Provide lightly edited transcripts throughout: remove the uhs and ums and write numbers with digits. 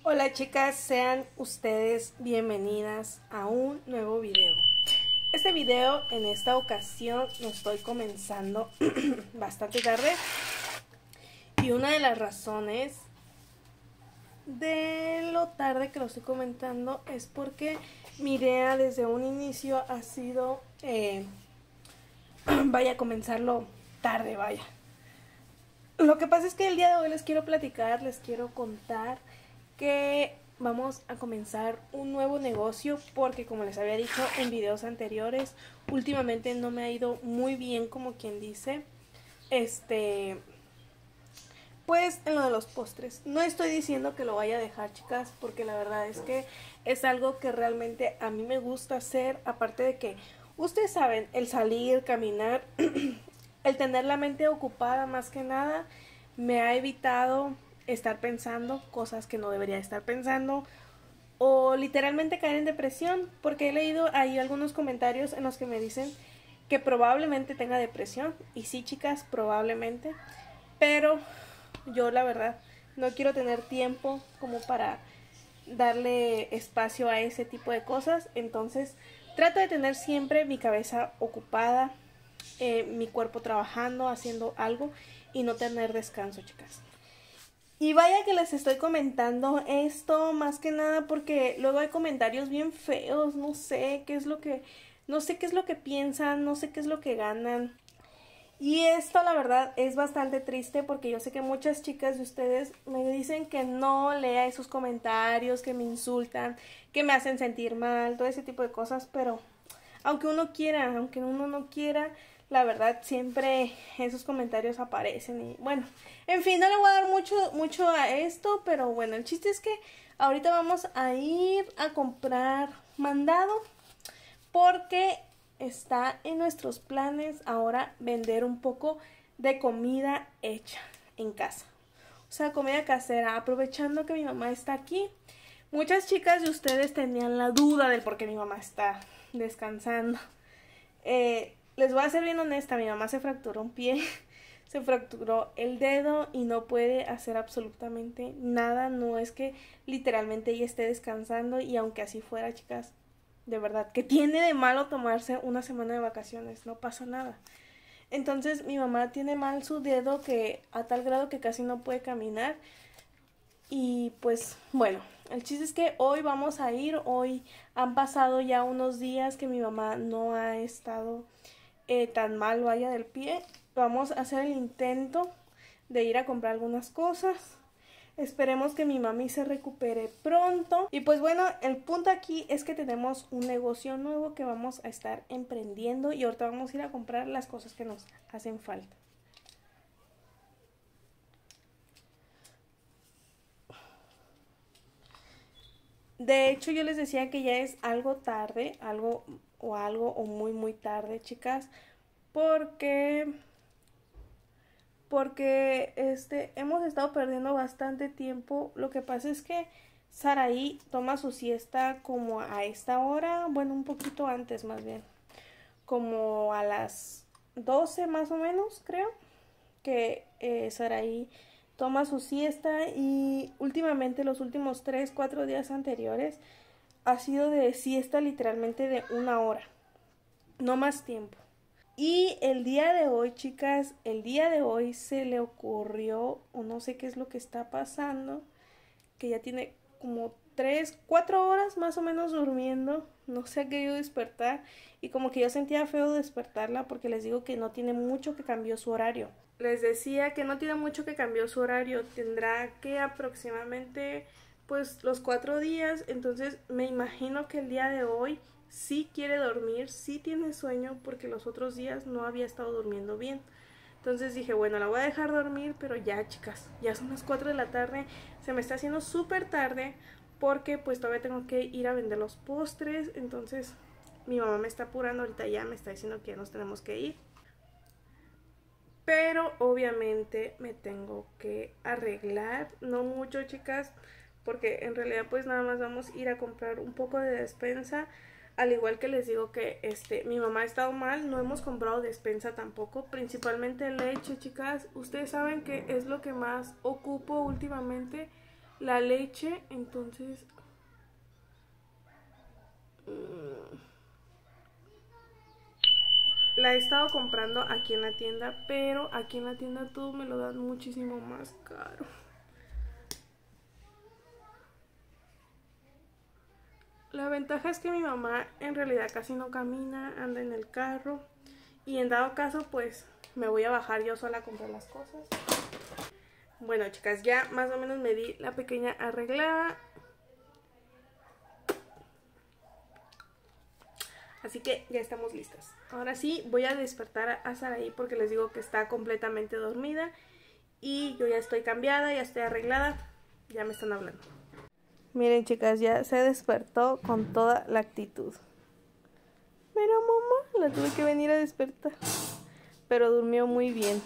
Hola chicas, sean ustedes bienvenidas a un nuevo video. Este video en esta ocasión lo estoy comenzando bastante tarde y una de las razones de lo tarde que lo estoy comentando es porque mi idea desde un inicio ha sido vaya, comenzarlo tarde, vaya. Lo que pasa es que el día de hoy les quiero platicar, les quiero contar que vamos a comenzar un nuevo negocio porque, como les había dicho en videos anteriores, últimamente no me ha ido muy bien, como quien dice, pues en lo de los postres. No estoy diciendo que lo vaya a dejar, chicas, porque la verdad es que es algo que realmente a mí me gusta hacer, aparte de que ustedes saben, el salir, caminar, el tener la mente ocupada más que nada, me ha evitado estar pensando cosas que no debería estar pensando o literalmente caer en depresión, porque he leído ahí algunos comentarios en los que me dicen que probablemente tenga depresión, y sí, chicas, probablemente, pero yo la verdad no quiero tener tiempo como para darle espacio a ese tipo de cosas. Entonces trato de tener siempre mi cabeza ocupada, mi cuerpo trabajando, haciendo algo y no tener descanso, chicas. Y vaya que les estoy comentando esto más que nada porque luego hay comentarios bien feos, no sé qué es lo que piensan, no sé qué es lo que ganan. Y esto la verdad es bastante triste porque yo sé que muchas chicas de ustedes me dicen que no lea esos comentarios, que me insultan, que me hacen sentir mal, todo ese tipo de cosas, pero aunque uno no quiera, la verdad siempre esos comentarios aparecen y bueno, en fin, no le voy a dar mucho a esto, pero bueno, el chiste es que ahorita vamos a ir a comprar mandado porque está en nuestros planes ahora vender un poco de comida hecha en casa. O sea, comida casera, aprovechando que mi mamá está aquí. Muchas chicas de ustedes tenían la duda del por qué mi mamá está descansando. Les voy a ser bien honesta, mi mamá se fracturó un pie, se fracturó el dedo y no puede hacer absolutamente nada. No es que literalmente ella esté descansando, y aunque así fuera, chicas, de verdad, ¿qué tiene de malo tomarse una semana de vacaciones? No pasa nada. Entonces mi mamá tiene mal su dedo, que a tal grado que casi no puede caminar. Y pues bueno, el chiste es que hoy vamos a ir. Hoy han pasado ya unos días que mi mamá no ha estado tan mal, vaya, del pie. Vamos a hacer el intento de ir a comprar algunas cosas. Esperemos que mi mami se recupere pronto. Y pues bueno, el punto aquí es que tenemos un negocio nuevo que vamos a estar emprendiendo y ahorita vamos a ir a comprar las cosas que nos hacen falta. De hecho, yo les decía que ya es algo tarde, algo o muy tarde, chicas, porque hemos estado perdiendo bastante tiempo. Lo que pasa es que Saraí toma su siesta como a esta hora, bueno, un poquito antes más bien, como a las 12 más o menos, creo, que Saraí toma su siesta, y últimamente los últimos 3-4 días anteriores ha sido de siesta literalmente de 1 hora, no más tiempo. Y el día de hoy, chicas, el día de hoy se le ocurrió, o no sé qué es lo que está pasando, que ya tiene como 3-4 horas más o menos durmiendo, no se ha querido despertar, y como que yo sentía feo despertarla porque les digo que no tiene mucho que cambió su horario. Les decía que no tiene mucho que cambió su horario, tendrá que aproximadamente pues los 4 días, entonces me imagino que el día de hoy sí quiere dormir, sí tiene sueño porque los otros días no había estado durmiendo bien. Entonces dije, bueno, la voy a dejar dormir, pero ya, chicas, ya son las 4 de la tarde, se me está haciendo súper tarde porque pues todavía tengo que ir a vender los postres. Entonces mi mamá me está apurando ahorita, ya me está diciendo que ya nos tenemos que ir. Pero obviamente me tengo que arreglar, no mucho, chicas, porque en realidad pues nada más vamos a ir a comprar un poco de despensa. Al igual que les digo que mi mamá ha estado mal, no hemos comprado despensa tampoco, principalmente leche, chicas. Ustedes saben que es lo que más ocupo últimamente, la leche, entonces la he estado comprando aquí en la tienda, pero aquí en la tienda todo me lo dan muchísimo más caro. La ventaja es que mi mamá en realidad casi no camina, anda en el carro, y en dado caso pues me voy a bajar yo sola a comprar las cosas. Bueno, chicas, ya más o menos me di la pequeña arreglada. Así que ya estamos listas. Ahora sí voy a despertar a Saraí porque les digo que está completamente dormida. Y yo ya estoy cambiada, ya estoy arreglada. Ya me están hablando. Miren, chicas, ya se despertó con toda la actitud. Pero mamá, la tuve que venir a despertar. Pero durmió muy bien.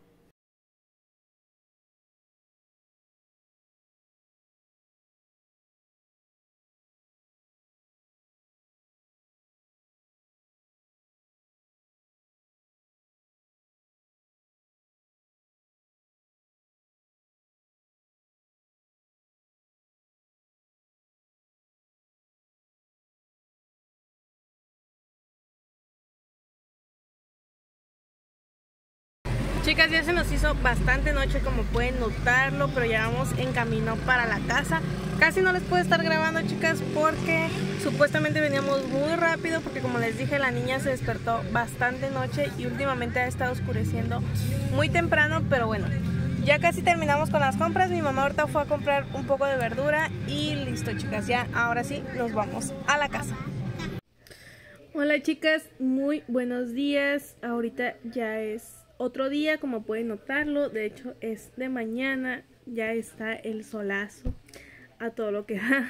Chicas, ya se nos hizo bastante noche, como pueden notarlo, pero ya vamos en camino para la casa. Casi no les puedo estar grabando, chicas, porque supuestamente veníamos muy rápido, porque como les dije, la niña se despertó bastante noche y últimamente ha estado oscureciendo muy temprano, pero bueno, ya casi terminamos con las compras. Mi mamá ahorita fue a comprar un poco de verdura y listo, chicas, ya ahora sí nos vamos a la casa. Hola, chicas, muy buenos días. Ahorita ya es otro día, como pueden notarlo. De hecho es de mañana, ya está el solazo a todo lo que da.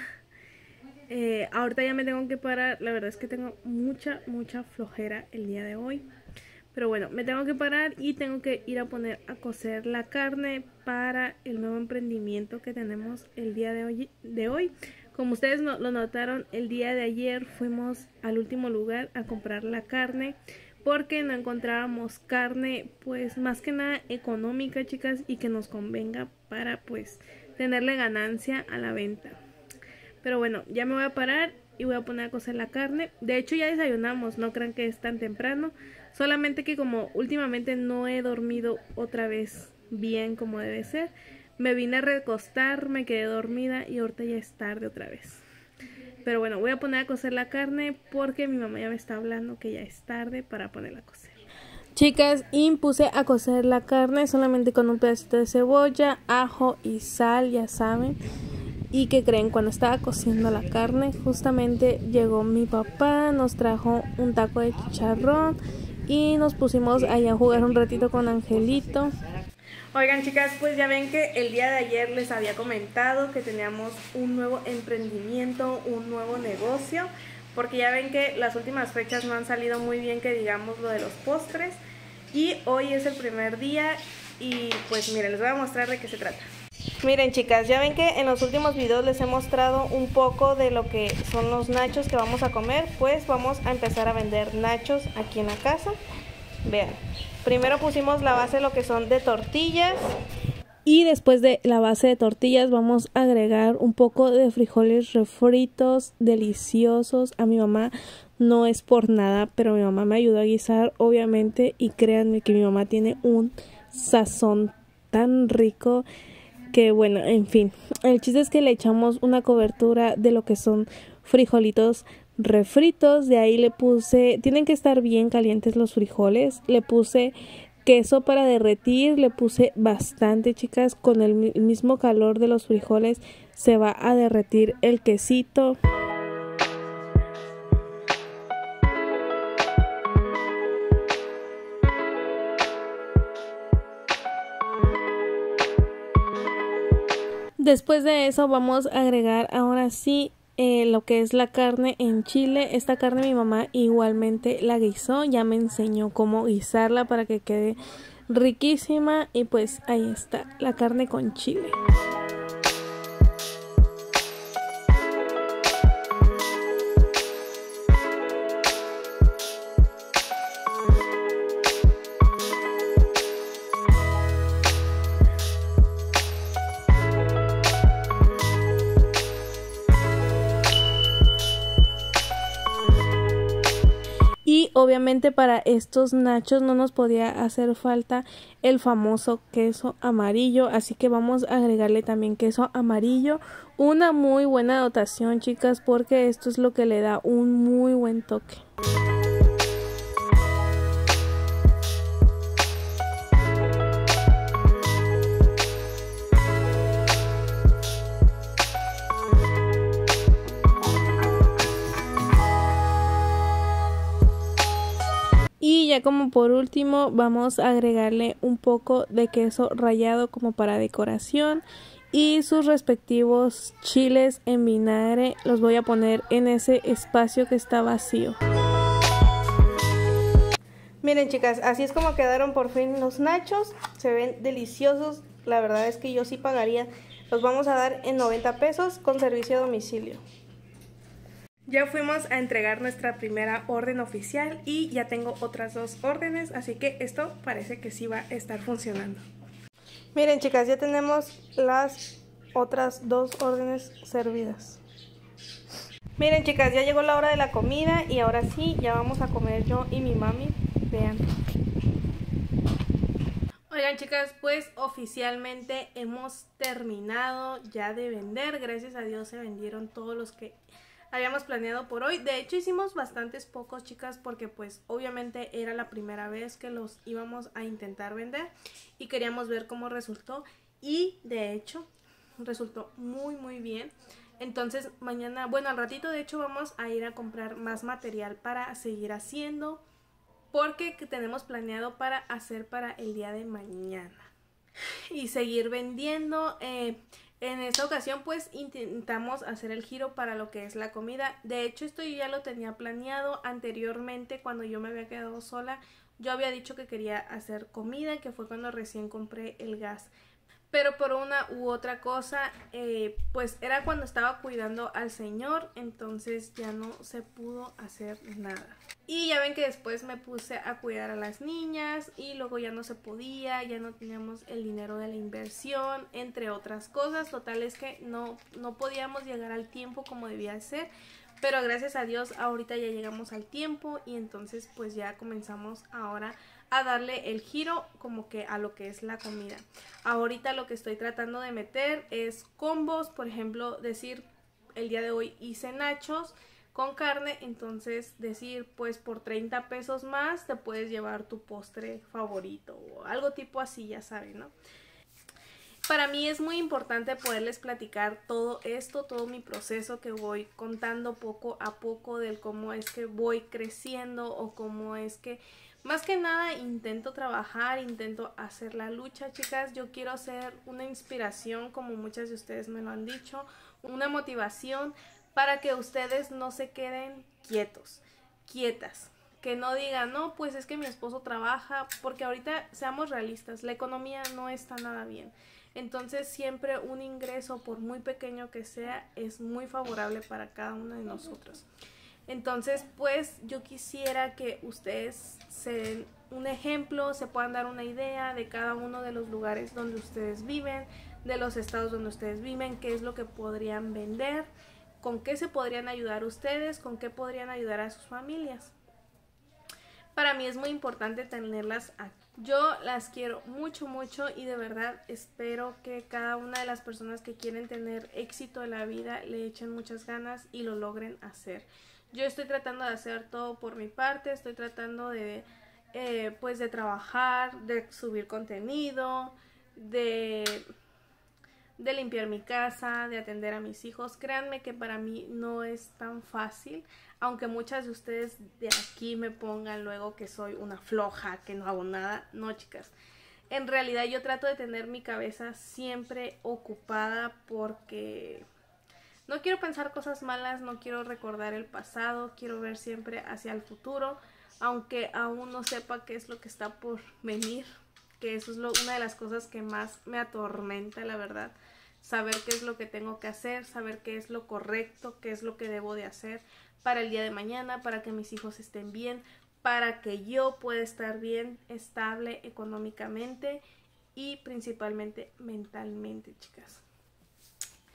Ahorita ya me tengo que parar. La verdad es que tengo mucha flojera el día de hoy, pero bueno, me tengo que parar y tengo que ir a poner a cocer la carne para el nuevo emprendimiento que tenemos el día de hoy. Como ustedes lo notaron, el día de ayer fuimos al último lugar a comprar la carne porque no encontrábamos carne, pues más que nada económica, chicas, y que nos convenga para pues tenerle ganancia a la venta. Pero bueno, ya me voy a parar y voy a poner a cocer la carne. De hecho ya desayunamos, no crean que es tan temprano, solamente que como últimamente no he dormido otra vez bien como debe ser, me vine a recostar, me quedé dormida y ahorita ya es tarde otra vez. Pero bueno, voy a poner a cocer la carne porque mi mamá ya me está hablando que ya es tarde para ponerla a cocer. Chicas, y puse a cocer la carne solamente con un pedacito de cebolla, ajo y sal, ya saben. Y que creen, cuando estaba cociendo la carne, justamente llegó mi papá, nos trajo un taco de chicharrón y nos pusimos allá a jugar un ratito con Angelito. Oigan, chicas, pues ya ven que el día de ayer les había comentado que teníamos un nuevo emprendimiento, un nuevo negocio, porque ya ven que las últimas fechas no han salido muy bien, que digamos, lo de los postres, y hoy es el primer día y pues miren, les voy a mostrar de qué se trata. Miren, chicas, ya ven que en los últimos videos les he mostrado un poco de lo que son los nachos que vamos a comer. Pues vamos a empezar a vender nachos aquí en la casa. Vean, primero pusimos la base, lo que son de tortillas, y después de la base de tortillas vamos a agregar un poco de frijoles refritos deliciosos. A mi mamá no es por nada, pero mi mamá me ayudó a guisar, obviamente, y créanme que mi mamá tiene un sazón tan rico que bueno, en fin, el chiste es que le echamos una cobertura de lo que son frijolitos refritos. De ahí le puse, tienen que estar bien calientes los frijoles, le puse queso para derretir, le puse bastante, chicas, con el mismo calor de los frijoles se va a derretir el quesito. Después de eso vamos a agregar ahora sí lo que es la carne en chile. Esta carne mi mamá igualmente la guisó, ya me enseñó cómo guisarla para que quede riquísima. Y pues ahí está la carne con chile. Y obviamente para estos nachos no nos podía hacer falta el famoso queso amarillo, así que vamos a agregarle también queso amarillo. Una muy buena dotación, chicas, porque esto es lo que le da un muy buen toque. Y ya como por último vamos a agregarle un poco de queso rallado como para decoración y sus respectivos chiles en vinagre los voy a poner en ese espacio que está vacío. Miren, chicas, así es como quedaron por fin los nachos, se ven deliciosos, la verdad es que yo sí pagaría, los vamos a dar en 90 pesos con servicio a domicilio. Ya fuimos a entregar nuestra primera orden oficial y ya tengo otras 2 órdenes, así que esto parece que sí va a estar funcionando. Miren, chicas, ya tenemos las otras 2 órdenes servidas. Miren, chicas, ya llegó la hora de la comida y ahora sí, ya vamos a comer yo y mi mami. Vean. Oigan, chicas, pues oficialmente hemos terminado ya de vender. Gracias a Dios se vendieron todos los que habíamos planeado por hoy. De hecho hicimos bastantes pocos, chicas, porque pues obviamente era la primera vez que los íbamos a intentar vender y queríamos ver cómo resultó, y de hecho resultó muy bien. Entonces mañana, bueno, al ratito de hecho vamos a ir a comprar más material para seguir haciendo, porque tenemos planeado para hacer para el día de mañana y seguir vendiendo. En esta ocasión pues intentamos hacer el giro para lo que es la comida. De hecho esto yo ya lo tenía planeado anteriormente. Cuando yo me había quedado sola, yo había dicho que quería hacer comida, que fue cuando recién compré el gas. Pero por una u otra cosa, pues era cuando estaba cuidando al señor, entonces ya no se pudo hacer nada. Y ya ven que después me puse a cuidar a las niñas y luego ya no se podía, ya no teníamos el dinero de la inversión, entre otras cosas. Total es que no podíamos llegar al tiempo como debía ser, pero gracias a Dios ahorita ya llegamos al tiempo y entonces pues ya comenzamos ahora a darle el giro como que a lo que es la comida. Ahorita lo que estoy tratando de meter es combos, por ejemplo, decir el día de hoy hice nachos con carne, entonces decir pues por 30 pesos más te puedes llevar tu postre favorito o algo tipo así, ya saben, ¿no? Para mí es muy importante poderles platicar todo esto, todo mi proceso que voy contando poco a poco del cómo es que voy creciendo o cómo es que más que nada intento trabajar, intento hacer la lucha, chicas. Yo quiero ser una inspiración, como muchas de ustedes me lo han dicho, una motivación para que ustedes no se queden quietas, que no digan, no, pues es que mi esposo trabaja, porque ahorita seamos realistas, la economía no está nada bien. Entonces siempre un ingreso, por muy pequeño que sea, es muy favorable para cada uno de nosotros. Entonces pues yo quisiera que ustedes se den un ejemplo, se puedan dar una idea de cada uno de los lugares donde ustedes viven, de los estados donde ustedes viven, qué es lo que podrían vender, con qué se podrían ayudar ustedes, con qué podrían ayudar a sus familias. Para mí es muy importante tenerlas aquí. Yo las quiero mucho y de verdad espero que cada una de las personas que quieren tener éxito en la vida le echen muchas ganas y lo logren hacer. Yo estoy tratando de hacer todo por mi parte, estoy tratando de pues de trabajar, de subir contenido, de limpiar mi casa, de atender a mis hijos. Créanme que para mí no es tan fácil, aunque muchas de ustedes de aquí me pongan luego que soy una floja, que no hago nada. No, chicas, en realidad yo trato de tener mi cabeza siempre ocupada porque no quiero pensar cosas malas, no quiero recordar el pasado, quiero ver siempre hacia el futuro, aunque aún no sepa qué es lo que está por venir, que eso es una de las cosas que más me atormenta, la verdad. Saber qué es lo que tengo que hacer, saber qué es lo correcto, qué es lo que debo de hacer para el día de mañana, para que mis hijos estén bien, para que yo pueda estar bien, estable económicamente y principalmente mentalmente, chicas.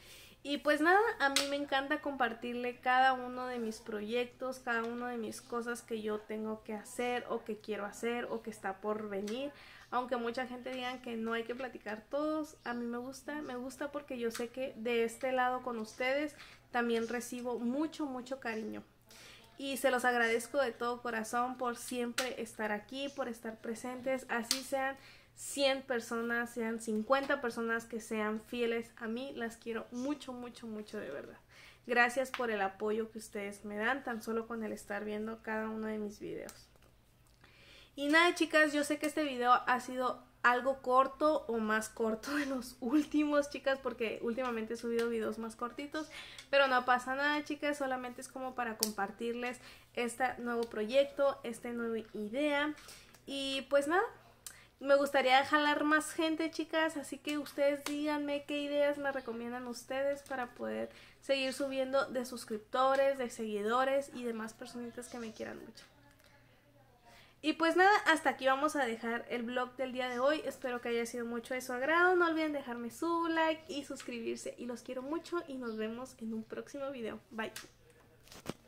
Y pues nada, a mí me encanta compartirle cada uno de mis proyectos, cada una de mis cosas que yo tengo que hacer o que quiero hacer o que está por venir. Aunque mucha gente diga que no hay que platicar todos, a mí me gusta porque yo sé que de este lado con ustedes también recibo mucho, mucho cariño. Y se los agradezco de todo corazón por siempre estar aquí, por estar presentes, así sean 100 personas, sean 50 personas que sean fieles a mí, las quiero mucho, mucho, mucho de verdad. Gracias por el apoyo que ustedes me dan, tan solo con el estar viendo cada uno de mis videos. Y nada, chicas, yo sé que este video ha sido algo corto o más corto de los últimos, chicas, porque últimamente he subido videos más cortitos, pero no pasa nada, chicas, solamente es como para compartirles este nuevo proyecto, esta nueva idea. Y pues nada, me gustaría jalar más gente, chicas, así que ustedes díganme qué ideas me recomiendan ustedes para poder seguir subiendo de suscriptores, de seguidores y demás personitas que me quieran mucho. Y pues nada, hasta aquí vamos a dejar el vlog del día de hoy. Espero que haya sido mucho de su agrado. No olviden dejarme su like y suscribirse. Y los quiero mucho y nos vemos en un próximo video. Bye.